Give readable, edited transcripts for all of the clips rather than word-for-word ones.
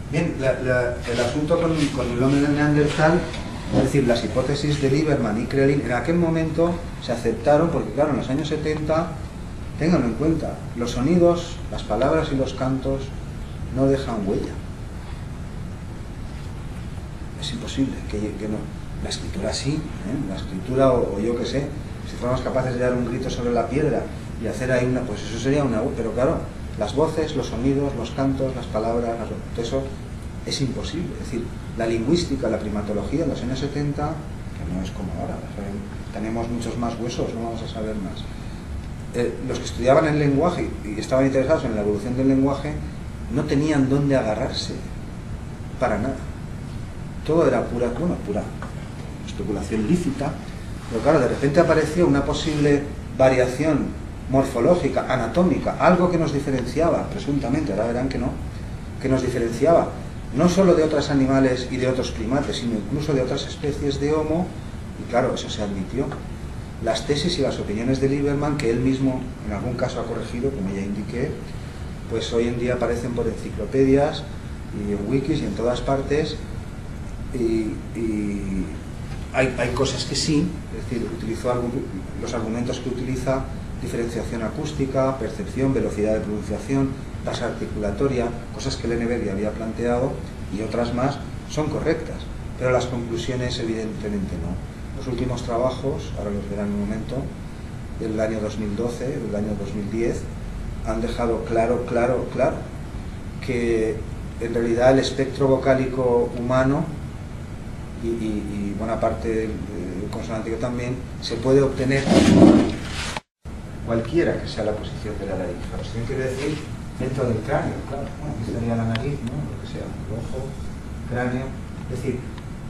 Bien, el asunto con el hombre de Neandertal, es decir, las hipótesis de Lieberman y Krelin, en aquel momento se aceptaron porque, claro, en los años 70, ténganlo en cuenta, los sonidos, las palabras y los cantos no dejan huella. Es imposible que no. La escritura sí, ¿eh? La escritura, o yo qué sé, si fuéramos capaces de dar un grito sobre la piedra y hacer ahí una, pues eso sería una, pero claro, las voces, los sonidos, los cantos, las palabras, todo eso es imposible. Es decir, la lingüística, la primatología en los años 70, que no es como ahora, tenemos muchos más huesos, no vamos a saber más. Los que estudiaban el lenguaje y estaban interesados en la evolución del lenguaje no tenían dónde agarrarse para nada. Todo era pura especulación lícita, pero claro, de repente apareció una posible variación morfológica, anatómica, algo que nos diferenciaba, presuntamente, ahora verán que no, que nos diferenciaba no solo de otros animales y de otros primates, sino incluso de otras especies de Homo, y claro, eso se admitió. Las tesis y las opiniones de Lieberman, que él mismo en algún caso ha corregido, como ya indiqué, pues hoy en día aparecen por enciclopedias y en wikis y en todas partes, y hay cosas que sí, es decir, utilizó los argumentos que utiliza: diferenciación acústica, percepción, velocidad de pronunciación, tasa articulatoria, cosas que Lenneberg ya había planteado, y otras más son correctas, pero las conclusiones evidentemente no. Los últimos trabajos, ahora los verán en un momento, del año 2012, del año 2010, han dejado claro que en realidad el espectro vocálico humano y buena parte consonántico también se puede obtener cualquiera que sea la posición de la laringe. La posición quiere decir dentro del cráneo, claro. Bueno, aquí estaría la nariz, ¿no? Lo que sea, el ojo, cráneo. Es decir,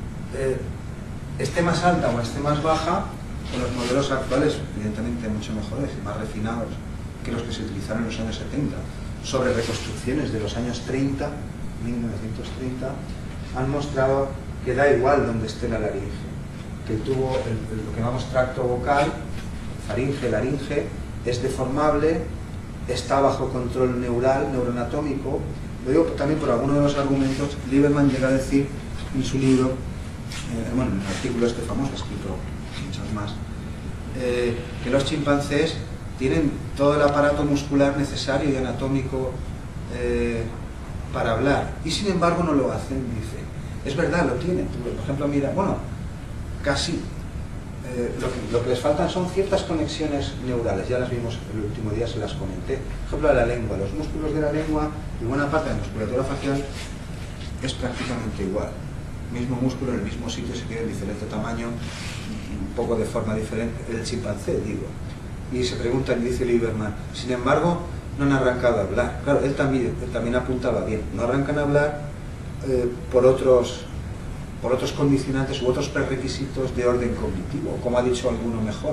esté más alta o esté más baja, con los modelos actuales, evidentemente mucho mejores y más refinados que los que se utilizaron en los años 70, sobre reconstrucciones de los años 30, 1930, han mostrado que da igual donde esté la laringe, que el tubo, lo que llamamos tracto vocal, faringe, laringe, es deformable, está bajo control neural, neuroanatómico. Lo digo también por algunos de los argumentos. Lieberman llega a decir en su libro, bueno, en el artículo este famoso, ha escrito muchas más, que los chimpancés tienen todo el aparato muscular necesario y anatómico para hablar, y sin embargo no lo hacen, dice. Es verdad, lo tienen. Por ejemplo, mira, bueno, casi. Lo que les faltan son ciertas conexiones neurales, ya las vimos el último día, se las comenté. Por ejemplo, la lengua, los músculos de la lengua y buena parte de la musculatura facial es prácticamente igual. Mismo músculo en el mismo sitio, se queda en diferente tamaño, un poco de forma diferente, el chimpancé, digo. Y se preguntan, dice Lieberman, sin embargo, no han arrancado a hablar. Claro, él también apuntaba bien, no arrancan a hablar por otros condicionantes u otros prerequisitos de orden cognitivo, como ha dicho alguno mejor.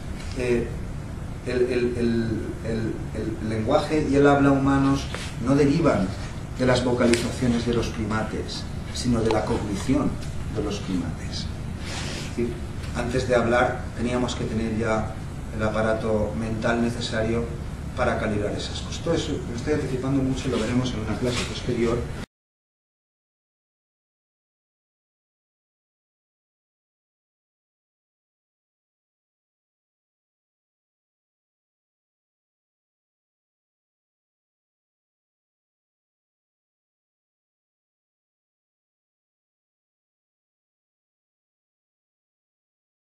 El lenguaje y el habla humanos no derivan de las vocalizaciones de los primates, sino de la cognición de los primates. Es decir, antes de hablar teníamos que tener ya el aparato mental necesario para calibrar esas cosas. Todo eso lo estoy anticipando mucho y lo veremos en una clase posterior.